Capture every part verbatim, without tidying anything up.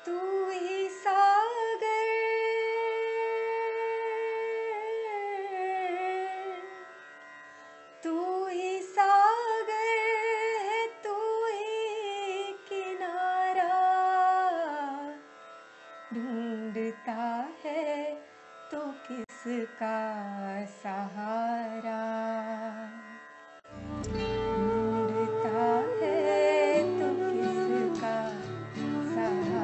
तू ही सागर तू ही सागर है, तू ही किनारा, ढूंढता है तो किसका सहारा, ढूंढता है तो किसका सहारा।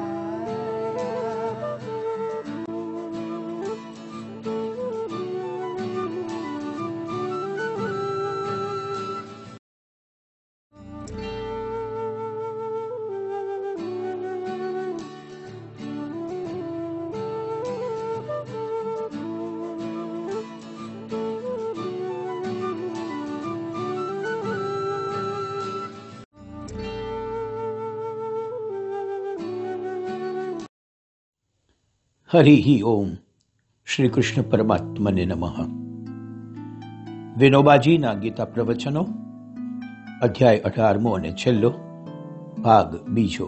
હરિ ઓમ. શ્રી કૃષ્ણ પરમાત્મને નમઃ. વિનોબાજીના ગીતા પ્રવચનો, અધ્યાય અઢારમો અને છેલ્લો ભાગ બીજો.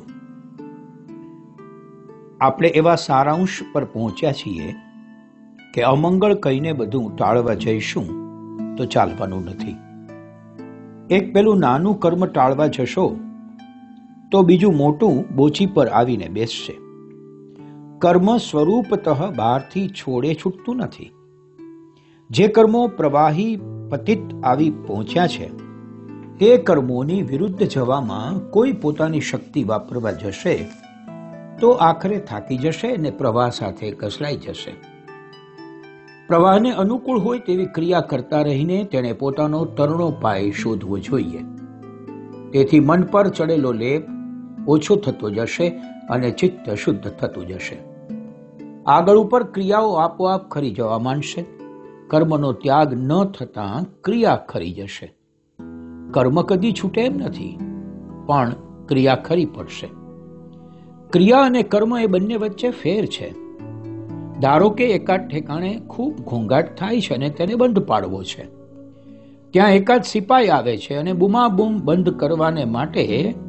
આપણે એવા સારાંશ પર પહોંચ્યા છીએ કે અમંગળ કહીને બધું ટાળવા જઈશું તો ચાલવાનું નથી. એક પેલું નાનું કર્મ ટાળવા જશો તો બીજું મોટું બોચી પર આવીને બેસશે. કર્મ સ્વરૂપતઃ બહારથી છોડે છૂટતું નથી. જે કર્મો પ્રવાહી પતિત આવી પહોંચ્યા છે તે કર્મોની વિરુદ્ધ જવામાં કોઈ પોતાની શક્તિ વાપરવા જશે તો આખરે થાકી જશે અને પ્રવાહ સાથે ઘસડાઈ જશે. પ્રવાહને અનુકૂળ હોય તેવી ક્રિયા કરતા રહીને તેણે પોતાનો તરણો પાય શોધવો જોઈએ. તેથી મન પર ચડેલો લેપ ઓછો થતો જશે અને ચિત્ત શુદ્ધ થતું જશે. આગળ ઉપર ક્રિયાઓ આપોઆપ ખરી જવા માંડશે. કર્મનો ત્યાગ ન થતાં ક્રિયા ખરી જશે. કર્મ કદી છૂટે એમ નથી, પણ ક્રિયા ખરી પડશે. ક્રિયા અને કર્મ એ બંને વચ્ચે ફેર છે. ધારો કે એકાદ ઠેકાણે ખૂબ ઘોંઘાટ થાય છે અને તેને બંધ પાડવો છે. ત્યાં એકાદ સિપાઈ આવે છે અને બૂમાબૂમ બંધ કરવાને માટે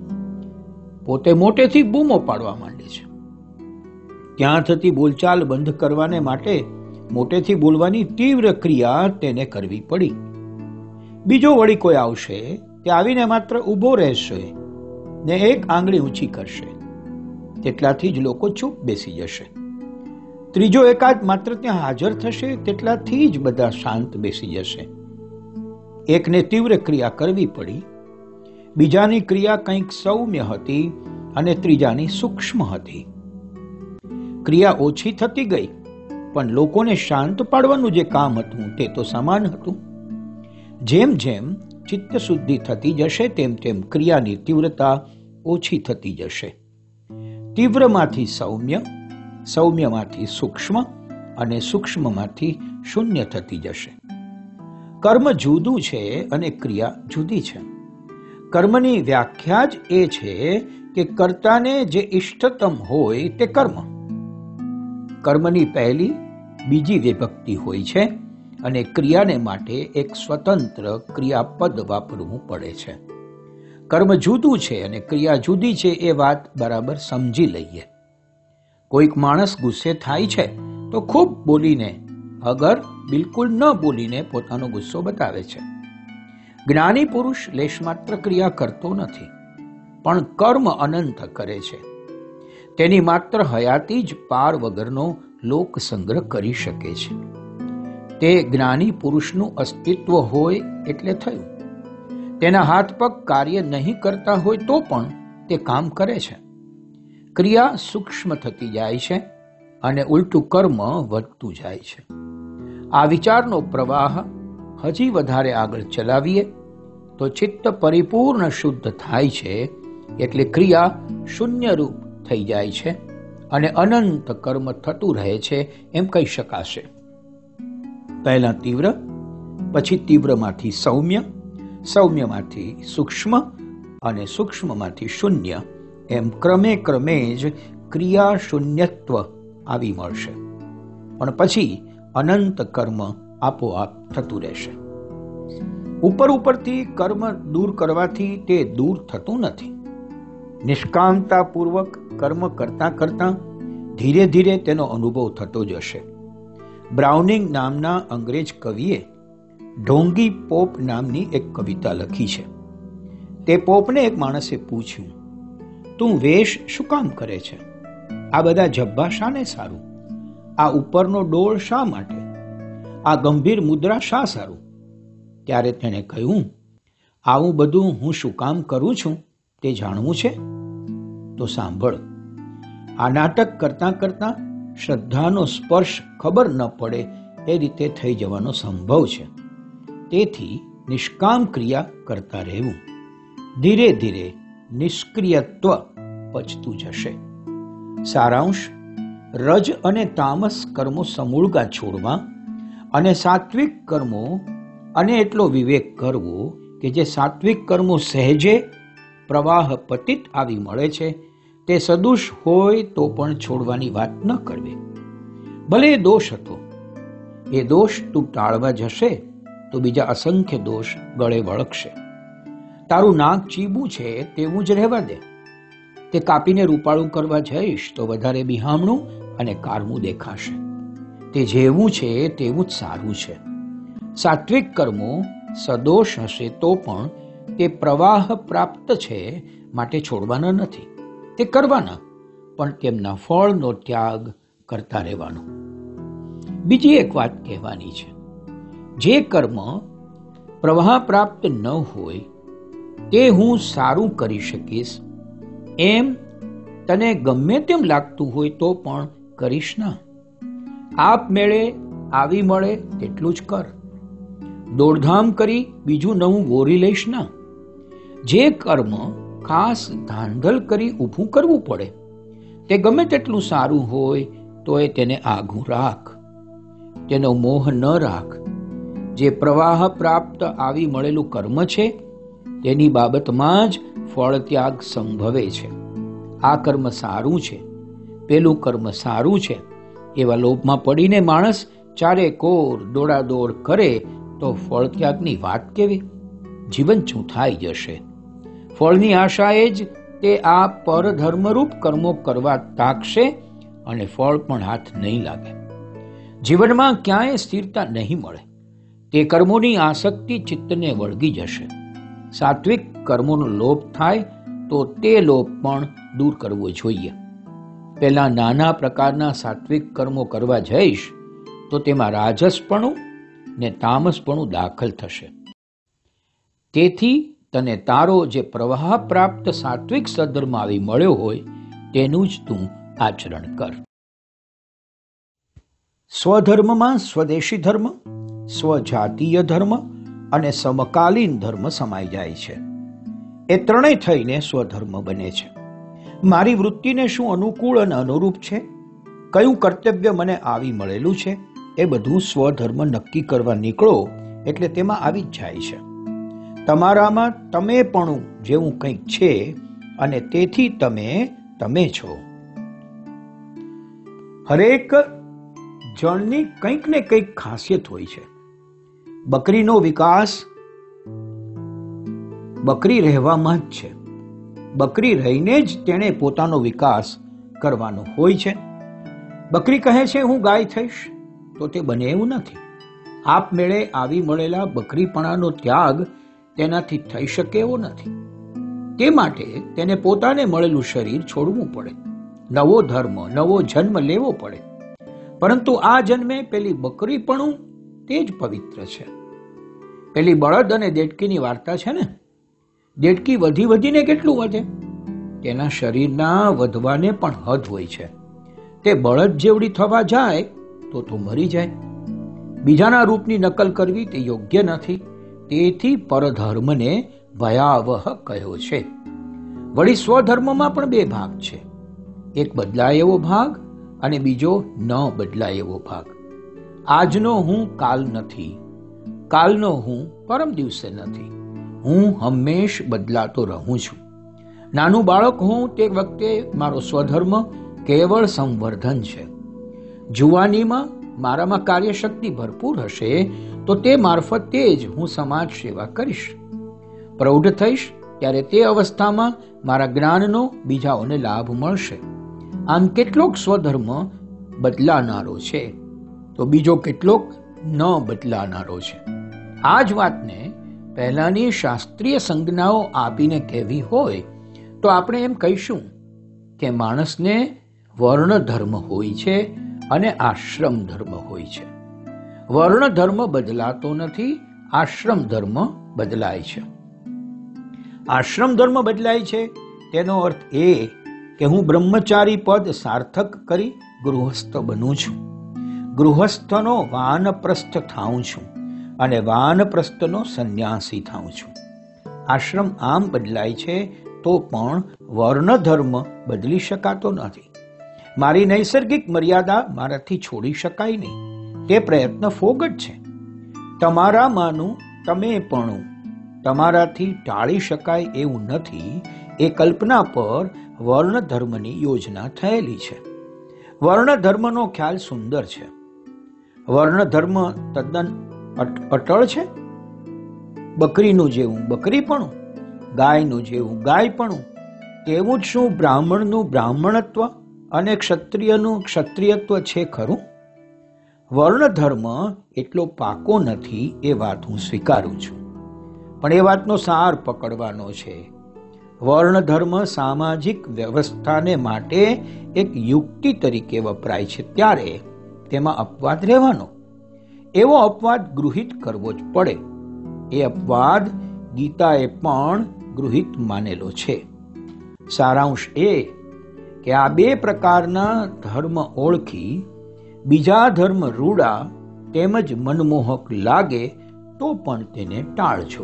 પોતે મોટેથી બૂમો પાડવા માંડે છે. ત્યાં થતી બોલચાલ બંધ કરવાને માટે મોટેથી બોલવાની તીવ્ર ક્રિયા તેને કરવી પડી. બીજો વળી કોઈ આવશે, તે આવીને માત્ર ઊભો રહેશે ને એક આંગળી ઊંચી કરશે, તેટલાથી જ લોકો ચૂપ બેસી જશે. ત્રીજો એકાદ માત્ર ત્યાં હાજર થશે, તેટલાથી જ બધા શાંત બેસી જશે. એકને તીવ્ર ક્રિયા કરવી પડી, બીજાની ક્રિયા કંઈક સૌમ્ય હતી અને ત્રીજાની સૂક્ષ્મ હતી. ક્રિયા ઓછી થતી ગઈ, પણ લોકોને શાંત પાડવાનું જે કામ હતું તે તો સમાન હતું. જેમ જેમ ચિત્ત શુદ્ધિ થતી જશે તેમ તેમ ક્રિયાની તીવ્રતા ઓછી થતી જશે. તીવ્રમાંથી સૌમ્ય, સૌમ્યમાંથી સૂક્ષ્મ અને સૂક્ષ્મમાંથી શૂન્ય થતી જશે. કર્મ જુદું છે અને ક્રિયા જુદી છે. કર્મની વ્યાખ્યા જ એ છે કે કર્તાને જે ઇષ્ટતમ હોય તે કર્મ. કર્મની પહેલી બીજી વિભક્તિ હોય છે અને ક્રિયાને માટે એક સ્વતંત્ર ક્રિયાપદ વાપરવું પડે છે. કર્મ જુદું છે અને ક્રિયા જુદી છે એ વાત બરાબર સમજી લઈએ. કોઈક માણસ ગુસ્સે થાય છે તો ખૂબ બોલીને, અગર બિલકુલ ન બોલીને પોતાનો ગુસ્સો બતાવે છે. જ્ઞાની પુરુષ લેશ માત્ર ક્રિયા કરતો નથી, પણ કર્મ અનંત કરે છે. તેની માત્ર હયાતી જ પાર વગરનો લોક સંગ્રહ કરી શકે છે. તે જ્ઞાની પુરુષનું અસ્તિત્વ હોય એટલે થયું. તેના હાથ પગ કાર્ય નહીં કરતા હોય તો પણ તે કામ કરે છે. ક્રિયા સૂક્ષ્મ થતી જાય છે અને ઉલટું કર્મ વધતું જાય છે. આ વિચારનો પ્રવાહ હજી વધારે આગળ ચલાવીએ તો ચિત્ત પરિપૂર્ણ શુદ્ધ થાય છે, એટલે ક્રિયા શૂન્ય રૂપ થઈ જાય છે અને અનંત કર્મ થતું રહે છે એમ કહી શકાશે. પહેલા તીવ્ર, પછી તીવ્રમાંથી સૌમ્ય, સૌમ્યમાંથી સૂક્ષ્મ અને સૂક્ષ્મમાંથી શૂન્ય, એમ ક્રમે ક્રમે જ ક્રિયા શૂન્યત્વ આવી મળશે. પણ પછી અનંત કર્મ આપોઆપ થતું રહેશે. ઉપર ઉપરથી કર્મ દૂર કરવાથી તે દૂર થતું નથી. નિષ્કામતાપૂર્વક કર્મ કરતા કરતા ધીરે ધીરે તેનો અનુભવ થતો જશે. બ્રાઉનિંગ નામના અંગ્રેજ કવિએ ઢોંગી પોપ નામની એક કવિતા લખી છે. તે પોપને એક માણસે પૂછ્યું, તું વેશ શું કામ કરે છે? આ બધા જબ્બા શાને સારું? આ ઉપરનો ડોળ શા માટે? આ ગંભીર મુદ્રા શા સારું? ત્યારે તેણે કહ્યું, આવું બધું હું શું કામ કરું છું તે જાણવું છે? તો સાંભળ, આ નાટક કરતા કરતા શ્રદ્ધાનો સ્પર્શ ખબર ન પડે એ રીતે થઈ જવાનો સંભવ છે. તેથી નિષ્કામ ક્રિયા કરતા રહેવું. ધીરે ધીરે નિષ્ક્રિયત્વ પચતું જશે. સારાંશ: રજ અને તામસ કર્મો સમૂળગા છોડવા અને સાત્વિક કર્મો અને એટલો વિવેક કરવો કે જે સાત્વિક કર્મો સહેજે પ્રવાહ પતિત આવી મળે છે તે સદુષ હોય તો પણ છોડવાની વાત ન કરવી. ભલે એ દોષ હતો, એ દોષ તું ટાળવા જશે તો બીજા અસંખ્ય દોષ ગળે વળગશે. તારું નાક ચીબું છે તેવું જ રહેવા દે. તે કાપીને રૂપાળું કરવા જઈશ તો વધારે બિહામણું અને કારમું દેખાશે. તે જેવું છે તેવું જ સારું છે. સાત્વિક કર્મો સદોષ હશે તો પણ તે પ્રવાહ પ્રાપ્ત છે, માટે છોડવાના નથી. તે કરવાના, પણ તેમના ફળનો ત્યાગ કરતા રહેવાનો. બીજી એક વાત કહેવાની છે. જે કર્મ પ્રવાહ પ્રાપ્ત ન હોય તે હું સારું કરી શકીશ એમ તને ગમે તેમ લાગતું હોય તો પણ કરીશ ના. આપમેળે આવી મળે તેટલું જ કર. દોડધામ કરી બીજું નવું વોરી લઈશ ના. જે કર્મ ખાસ ધાંધલ કરી ઊભું કરવું પડે તે ગમે તેટલું સારું હોય તો એ તેને આઘું રાખ. તેનો મોહ ન રાખ. જે પ્રવાહ પ્રાપ્ત આવી મળેલું કર્મ છે તેની બાબતમાં જ ફળ ત્યાગ સંભવે છે. આ કર્મ સારું છે, પેલું કર્મ સારું છે, એવા લોભમાં પડીને માણસ ચારે કોર દોડાદોડ કરે તો ફળ ત્યાગની વાત કેવી? જીવન ચૂંથાઈ જશે. ફળની આશાએ જ તે આ પરધર્મરૂપ કર્મો કરવા તાકશે અને ફળ પણ હાથ નહીં લાગે. જીવનમાં ક્યાંય સ્થિરતા નહીં મળે. તે કર્મોની આસક્તિ ચિત્તને વળગી જશે. સાત્વિક કર્મોનો લોભ થાય તો તે લોભ પણ દૂર કરવો જોઈએ. પેલા નાના પ્રકારના સાત્વિક કર્મો કરવા જઈશ તો તેમાં રાજસપણું ને તામસપણું દાખલ થશે. તેથી તને તારો જે પ્રવાહ પ્રાપ્ત સાત્વિક સદ્ધર્મ આવી મળ્યો હોય તેનું જ તું આચરણ કર. સ્વધર્મમાં સ્વદેશી ધર્મ, સ્વજાતીય ધર્મ અને સમકાલીન ધર્મ સમાઈ જાય છે. એ ત્રણેય થઈને સ્વધર્મ બને છે. મારી વૃત્તિને શું અનુકૂળ અને અનુરૂપ છે, કયું કર્તવ્ય મને આવી મળેલું છે, એ બધું સ્વધર્મ નક્કી કરવા નીકળો એટલે તેમાં આવી જ જાય છે. તમારામાં તમેપણું જેવું કંઈક છે અને તેથી તમે તમે છો. હરેક જણની કંઈક ને કંઈક ખાસિયત હોય છે. બકરીનો વિકાસ બકરી રહેવામાં જ છે. બકરી રહીને જ તેણે પોતાનો વિકાસ કરવાનો હોય છે. બકરી કહે છે હું ગાય થઈશ તો તે બને એવું નથી. આપમેળે આવી મળેલા બકરીપણાનો ત્યાગ તેનાથી થઈ શકે એવો નથી. તે માટે તેને પોતાને મળેલું શરીર છોડવું પડે, નવો ધર્મ, નવો જન્મ લેવો પડે. પરંતુ આ જન્મે પેલી બકરીપણું તે જ પવિત્ર છે. પેલી બળદ અને દેડકીની વાર્તા છે ને. દેડકી વધી વધીને કેટલું વધે? તેના શરીરના વધવાને પણ હદ હોય છે. તે બળદ જેવડી થવા જાય તો તો મરી જાય. બીજાના રૂપની નકલ કરવી તે યોગ્ય નથી. તેથી પરધર્મને ભયાવહ કહ્યો છે. વળી સ્વધર્મમાં પણ બે ભાગ છે. એક બદલાય એવો ભાગ અને બીજો ન બદલાય એવો ભાગ. આજનો હું કાલ નથી, કાલનો હું પરમ દિવસે નથી. હું હંમેશ બદલાતો રહું છું. નાનું બાળક હું તે વખતે મારો સ્વધર્મ કેવળ સંવર્ધન છે. જુવાનીમાં મારામાં કાર્યશક્તિ ભરપૂર હશે તો તે મારફતે જ હું સમાજ સેવા કરીશ. પ્રૌઢ થઈશ ત્યારે તે અવસ્થામાં મારા જ્ઞાનનો બીજાઓને લાભ મળશે. આમ કેટલોક સ્વધર્મ બદલાનારો છે તો બીજો કેટલોક ન બદલાનારો છે. આ જ વાતને પહેલાની શાસ્ત્રીય સંજ્ઞાઓ આપીને કહેવી હોય તો આપણે એમ કહીશું કે માણસને વર્ણ ધર્મ હોય છે અને આશ્રમ ધર્મ હોય છે. વર્ણ ધર્મ બદલાતો નથી, આશ્રમ ધર્મ બદલાય છે. આશ્રમ ધર્મ બદલાય છે તેનો અર્થ એ કે હું બ્રહ્મચારી પદ સાર્થક કરી ગૃહસ્થ બનું છું, ગૃહસ્થનો વાનપ્રસ્થ થાઉં છું અને વાનપ્રસ્થનો સંન્યાસી થાઉં છું. આશ્રમ આમ બદલાય છે તો પણ વર્ણ ધર્મ બદલી શકાતો નથી. મારી નૈસર્ગિક મર્યાદા મારાથી છોડી શકાય નહીં, તે પ્રયત્ન ફોગટ છે. તમારામાંનું તમે પણ તમારાથી ટાળી શકાય એવું નથી, એ કલ્પના પર વર્ણ ધર્મની યોજના થયેલી છે. વર્ણ ધર્મનો ખ્યાલ સુંદર છે. વર્ણ ધર્મ તદ્દન અટળ છે. બકરીનું જેવું બકરીપણું, ગાયનું જેવું ગાયપણું, તેવું જ શું બ્રાહ્મણનું બ્રાહ્મણત્વ અને ક્ષત્રિયનું ક્ષત્રિયત્વ છે ખરું? વર્ણ ધર્મ એટલો પાકો નથી એ વાત હું સ્વીકારું છું, પણ એ વાતનો સાર પકડવાનો છે. વર્ણ ધર્મ સામાજિક વ્યવસ્થાને માટે એક યુક્તિ તરીકે વપરાય છે, ત્યારે તેમાં અપવાદ રહેવાનો. એવો અપવાદ ગૃહિત કરવો જ પડે. એ અપવાદ ગીતાએ પણ ગૃહિત માનેલો છે. સારાંશ એ કે આ બે પ્રકારના ધર્મ ઓળખી બીજા ધર્મ રૂડા તેમજ મનમોહક લાગે તો પણ તેને ટાળજો.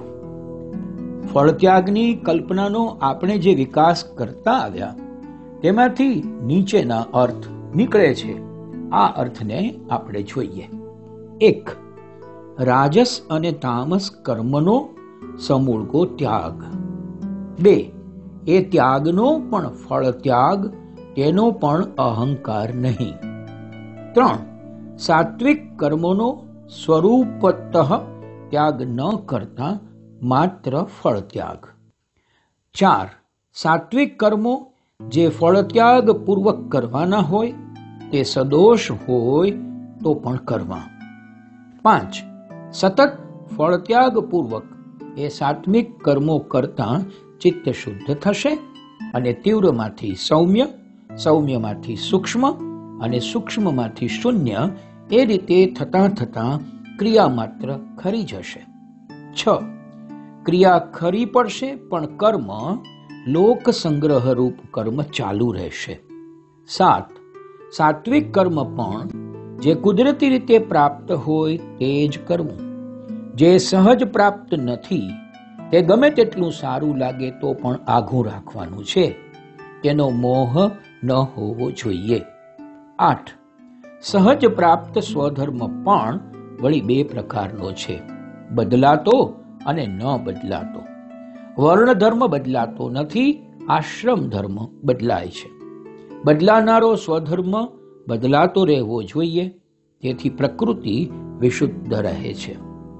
ફળત્યાગની કલ્પનાનો આપણે જે વિકાસ કરતા આવ્યા તેમાંથી નીચેના અર્થ નીકળે છે. આ અર્થને આપણે જોઈએ. એક, રાજસ અને તામસ કર્મનો સમૂળગો ત્યાગ. બે, એ ત્યાગનો પણ ફળ ત્યાગ, તેનો પણ અહંકાર નહીં. ત્રણ, સાત્વિક કર્મોનો સ્વરૂપતઃ ત્યાગ ન કરતા માત્ર ફળ ત્યાગ. ચાર, સાત્વિક કર્મો જે ફળ ત્યાગ પૂર્વક કરવાના હોય તે સદોષ હોય તો પણ કરવા. પાંચ, સતત ફળ ત્યાગ પૂર્વક એ સાત્વિક કર્મો કરતા ચિત્ત શુદ્ધ થશે અને તીવ્રમાંથી સૌમ્ય, સૌમ્યમાંથી સૂક્ષ્મ અને સૂક્ષ્મમાંથી શૂન્ય, એ રીતે થતાં થતાં ક્રિયા માત્ર ખરી જશે. છ, ક્રિયા ખરી પડશે પણ કર્મ લોક સંગ્રહ રૂપ કર્મ ચાલુ રહેશે. સાત, સાત્વિક કર્મ પણ જે કુદરતી રીતે પ્રાપ્ત હોય તે જ કરવું. જે સહજ પ્રાપ્ત નથી તે ગમે તેટલું સારું લાગે તો પણ આઘું રાખવાનું છે, તેનો મોહ ન હોવો જોઈએ. આઠ, સહજ પ્રાપ્ત સ્વધર્મ પણ વળી બે પ્રકારનો છે, બદલાતો અને ન બદલાતો. વર્ણ ધર્મ બદલાતો નથી, આશ્રમ ધર્મ બદલાય છે. બદલાનારો સ્વધર્મ બદલાતો રહેવો જોઈએ, તેથી પ્રકૃતિ વિશુદ્ધ રહે છે.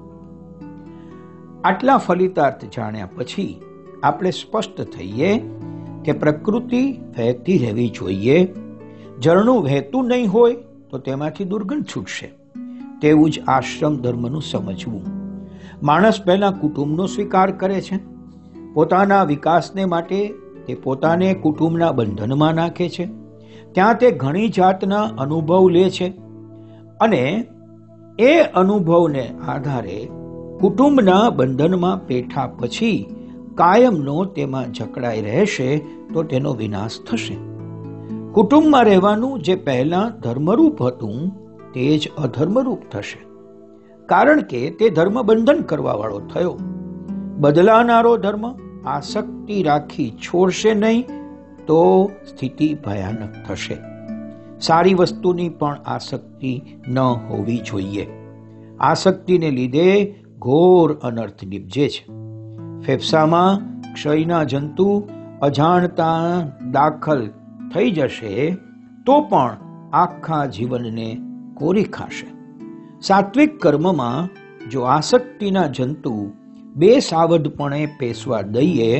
આટલા ફલિતાર્થ જાણ્યા પછી આપણે સ્પષ્ટ થઈએ કે પ્રકૃતિ વહેતી રહેવી જોઈએ. ઝરણું વહેતું નહીં હોય તો તેમાંથી દુર્ગંધ છૂટશે. તેવું જ આશ્રમ ધર્મનું સમજવું. માણસ પહેલા કુટુંબનો સ્વીકાર કરે છે. પોતાના વિકાસને માટે તે પોતાને કુટુંબના બંધનમાં નાખે છે. ત્યાં તે ઘણી જાતના અનુભવ લે છે અને એ અનુભવને આધારે કુટુંબના બંધનમાં પેઠા પછી કાયમનો તેમાં જકડાઈ રહેશે તો તેનો વિનાશ થશે. કુટુંબમાં રહેવાનું જે પહેલા ધર્મરૂપ હતું તે જ અધર્મરૂપ થશે, કારણ કે તે ધર્મ બંધન કરવા વાળો થયો. બદલાનારો ધર્મ આસક્તિ રાખી છોડશે નહીં તો સ્થિતિ ભયાનક થશે. સારી વસ્તુની પણ આસક્તિ ન હોવી જોઈએ. આસક્તિને લીધે ઘોર અનર્થ નીપજે છે. ફેફસામાં ક્ષયના જંતુ અજાણતા દાખલ થઈ જશે તો પણ આખા જીવનને કોરી ખાશે. સાત્વિક કર્મમાં જો આસક્તિના જંતુ બે સાવધપણે પેસવા દઈએ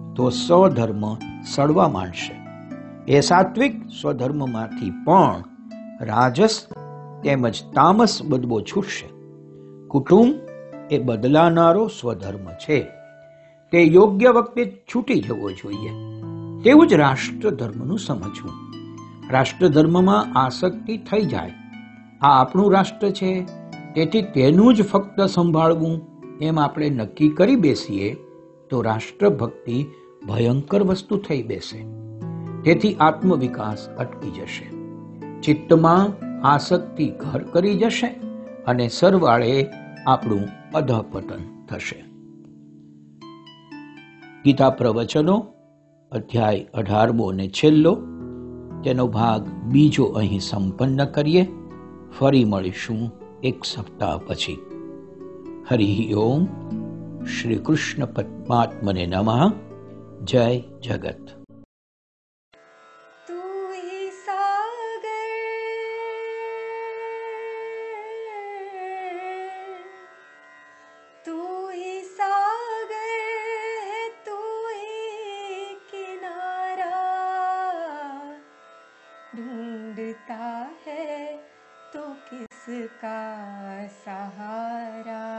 તો સ્વધર્મ સડવા માંડશે. એ સાત્વિક સ્વધર્મમાંથી પણ રાજસ તેમજ તામસ બદબો છૂટશે. કુટુંબ એ બદલાનારો સ્વધર્મ છે, તે યોગ્ય વખતે છૂટી જવો જોઈએ. તેવું જ રાષ્ટ્ર ધર્મનું સમજવું. રાષ્ટ્ર ધર્મમાં આસક્તિ થઈ જાય, આ આપણું રાષ્ટ્ર છે તેથી તેનું જ ફક્ત સંભાળવું એમ આપણે નક્કી કરી બેસીએ તો રાષ્ટ્રભક્તિ ભયંકર વસ્તુ થઈ બેસે. તેથી આત્મવિકાસ અટકી જશે, ચિત્તમાં આસક્તિ ઘર કરી જશે અને સરવાળે આપણું અધઃપતન થશે. ગીતા પ્રવચનો અધ્યાય અઢારમો અને છેલ્લો, તેનો ભાગ બીજો અહીં સંપન્ન કરીએ. ફરી મળીશું એક સપ્તાહ પછી. હરિ ઓમ. શ્રી કૃષ્ણ પરમાત્મને નમઃ. જય જગત. तू ही सागर तू ही सागर है, तू ही किनारा, ढूंढता है तो किसका सहारा,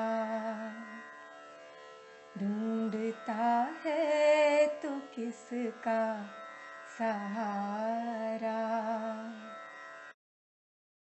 ढूंढता है तो किसका सहारा.